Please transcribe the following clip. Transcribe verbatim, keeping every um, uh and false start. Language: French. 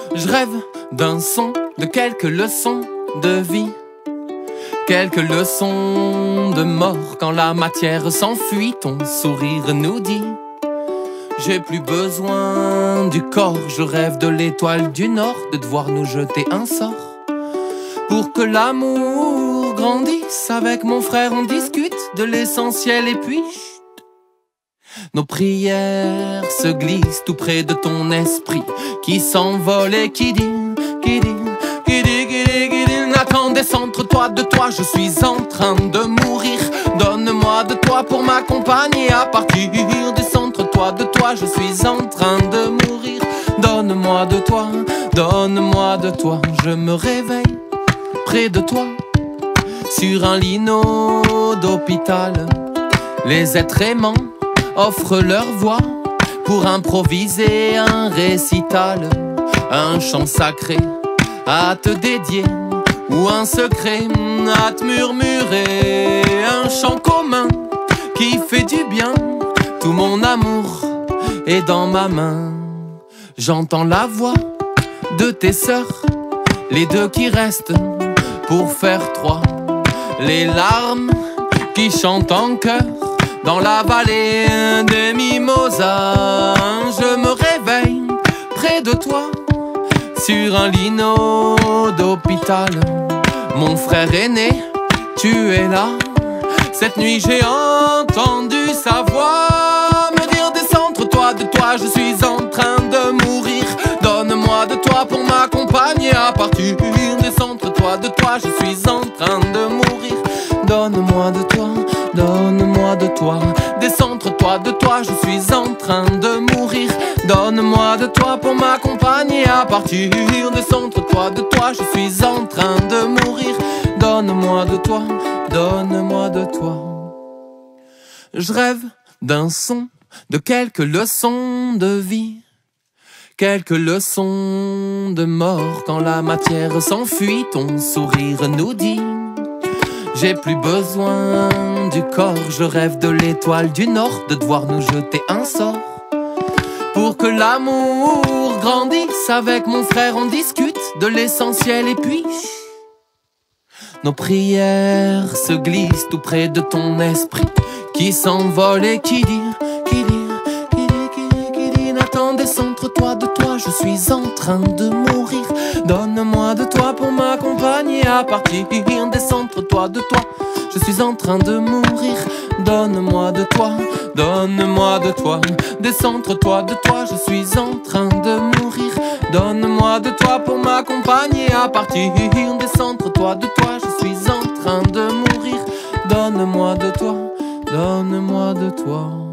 Je rêve d'un son, de quelques leçons de vie, quelques leçons de mort quand la matière s'enfuit. Ton sourire nous dit: j'ai plus besoin du corps. Je rêve de l'étoile du Nord, de devoir nous jeter un sort pour que l'amour grandisse. Avec mon frère on discute de l'essentiel et puis chut, nos prières se glissent tout près de ton esprit qui s'envole et qui dit, qui dit, qui dit, qui dit, qui dit: Nathan, décentre-toi de toi, je suis en train de mourir. Donne-moi de toi pour m'accompagner à partir. Décentre-toi de toi, je suis en train de mourir. Donne-moi de toi, donne-moi de toi. Je me réveille près de toi, sur un lino d'hôpital. Les êtres aimants offrent leur voix pour improviser un récital, un chant sacré à te dédier ou un secret à te murmurer, un chant commun qui fait du bien. Tout mon amour est dans ma main. J'entends la voix de tes sœurs, les deux qui restent pour faire trois, les larmes qui chantent en chœur dans la vallée des mimosas. Je me réveille près de toi, sur un lino d'hôpital. Mon frère aîné, tu es là. Cette nuit j'ai entendu sa voix me dire: décentre-toi de toi, je suis en train de mourir. Donne-moi de toi pour m'accompagner à partir. Décentre-toi de toi, je suis en train de mourir. Donne-moi de toi, donne-moi de toi. Décentre-toi de toi, je suis en train de mourir. Donne-moi de toi pour m'accompagner à partir. Décentre-toi de toi, je suis en train de mourir. Donne-moi de toi, donne-moi de toi. Je rêve d'un son, de quelques leçons de vie, quelques leçons de mort quand la matière s'enfuit. Ton sourire nous dit: j'ai plus besoin du corps. Je rêve de l'étoile du Nord, de devoir nous jeter un sort pour que l'amour grandisse. Avec mon frère on discute de l'essentiel et puis nos prières se glissent tout près de ton esprit qui s'envole et qui dit, qui dit, qui dit, qui dit, qui dit: Nathan, décentre-toi de toi, je suis en train de mourir. Donne-moi de toi pour m'accompagner à partir. Décentre-toi de toi, je suis en train de mourir. Donne-moi de toi, donne-moi de toi. Décentre-toi de toi, je suis en train de mourir. Donne-moi de toi pour m'accompagner à partir. Décentre-toi de toi, je suis en train de mourir. Donne-moi de toi, donne-moi de toi.